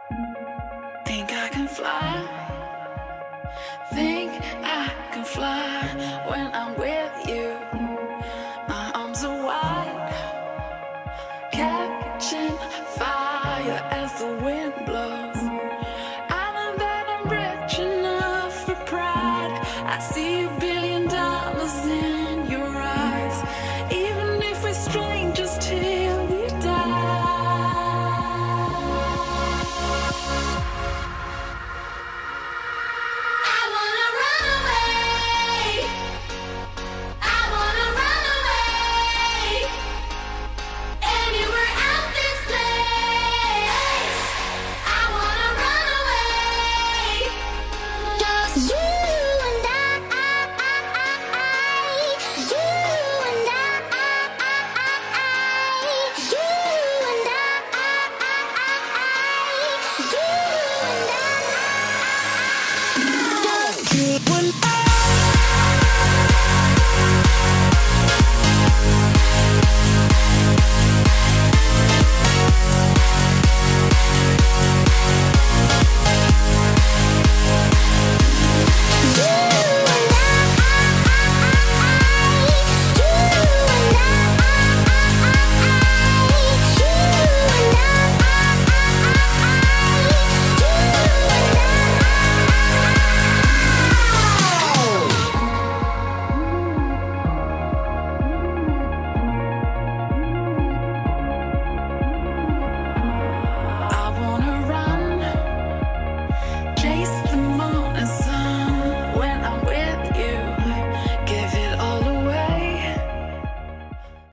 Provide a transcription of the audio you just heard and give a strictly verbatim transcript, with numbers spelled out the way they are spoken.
Think I can fly. Think I can fly when I'm with you. My arms are wide, catching fire as the wind blows. I know that I'm rich enough for pride. I see a billion dollars in your eyes, even if we're strangers till we die. When I